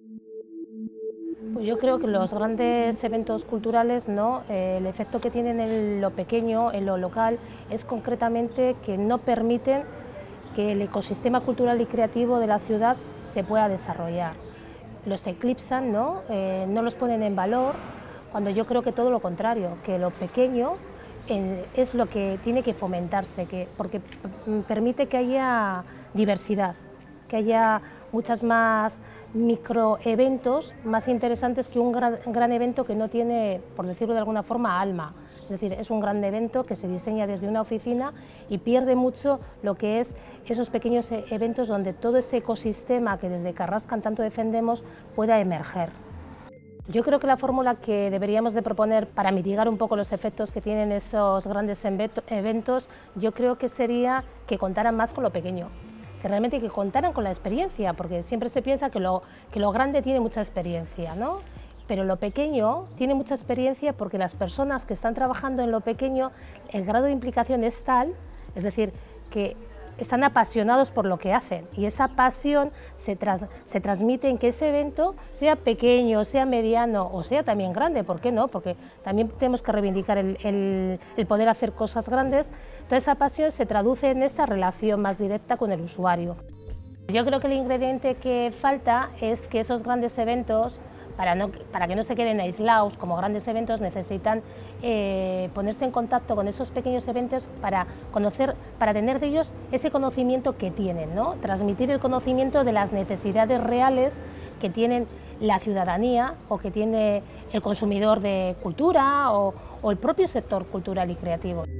Pues yo creo que los grandes eventos culturales, ¿no? El efecto que tienen en lo pequeño, en lo local, es concretamente que no permiten que el ecosistema cultural y creativo de la ciudad se pueda desarrollar. Los eclipsan, ¿no? No los ponen en valor, cuando yo creo que todo lo contrario, que lo pequeño es lo que tiene que fomentarse, porque permite que haya diversidad, que haya muchas más microeventos más interesantes que un gran evento que no tiene, por decirlo de alguna forma, alma. Es decir, es un gran evento que se diseña desde una oficina y pierde mucho lo que es esos pequeños eventos donde todo ese ecosistema que desde Carrascan tanto defendemos pueda emerger. Yo creo que la fórmula que deberíamos de proponer para mitigar un poco los efectos que tienen esos grandes eventos, yo creo que sería que contaran más con lo pequeño, que realmente que contaran con la experiencia, porque siempre se piensa que lo grande tiene mucha experiencia, ¿no? Pero lo pequeño tiene mucha experiencia porque las personas que están trabajando en lo pequeño, el grado de implicación es tal, es decir, que están apasionados por lo que hacen y esa pasión se transmite en que ese evento sea pequeño, sea mediano o sea también grande, ¿por qué no? Porque también tenemos que reivindicar el poder hacer cosas grandes, toda esa pasión se traduce en esa relación más directa con el usuario. Yo creo que el ingrediente que falta es que esos grandes eventos, para que no se queden aislados como grandes eventos, necesitan ponerse en contacto con esos pequeños eventos para tener de ellos ese conocimiento que tienen, ¿no? Transmitir el conocimiento de las necesidades reales que tienen la ciudadanía o que tiene el consumidor de cultura o el propio sector cultural y creativo.